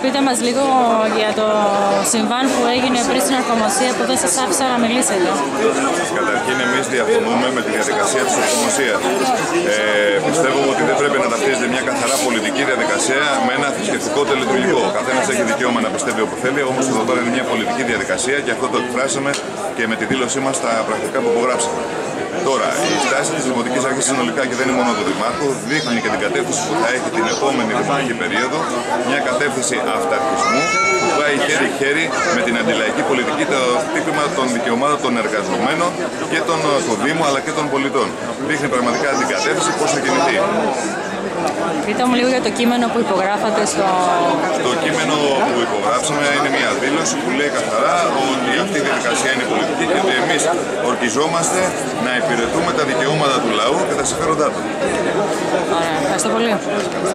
πείτε μας λίγο για το συμβάν που έγινε πριν στην ορκομοσία που δεν σας άφησα να μιλήσετε. Καταρχήν, εμείς διαφωνούμε με τη διαδικασία της ορκομοσίας. Πιστεύουμε ότι δεν πρέπει να ταυτίζεται μια καθαρά πολιτική διαδικασία με ένα θρησκευτικό τελετουργικό. Ο καθένας έχει δικαίωμα να πιστεύει όπου θέλει, όμως εδώ πέρα είναι μια πολιτική διαδικασία και αυτό το εκφράσαμε και με τη δήλωσή μας στα πρακτικά που υπογράψαμε. Τώρα, η στάση της Δημοτικής Αρχής συνολικά και δεν είναι μόνο του Δημάρχου, δείχνει και την κατεύθυνση που θα έχει την επόμενη δημοτική περίοδο, μια κατεύθυνση αυταρχισμού που πάει χέρι-χέρι με την αντιλαϊκή πολιτική, το χτύπημα των δικαιωμάτων των εργαζομένων και του Δήμου αλλά και των πολιτών. Δείχνει πραγματικά την κατεύθυνση πώς θα κινηθεί. Πείτε μου λίγο για το κείμενο που υπογράφατε στο... Το κείμενο που υπογράψαμε είναι μια δήλωση που λέει καθαρά ότι αυτή η διαδικασία είναι πολιτική και ότι εμείς ορκιζόμαστε να υπηρετούμε τα δικαιώματα του λαού και τα συμφέροντά του. Ωραία, ευχαριστώ πολύ.